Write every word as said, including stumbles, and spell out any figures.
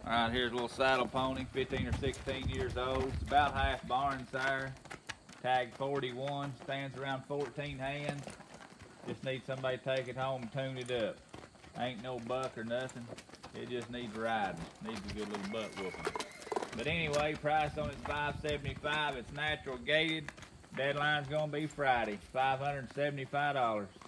All right, here's a little saddle pony, fifteen or sixteen years old. It's about half barn sire. Tag forty-one, stands around fourteen hands. Just need somebody to take it home and tune it up. Ain't no buck or nothing. It just needs riding. Needs a good little butt whooping. But anyway, price on it's five seventy-five. It's natural gated. Deadline's gonna be Friday. five hundred seventy-five dollars.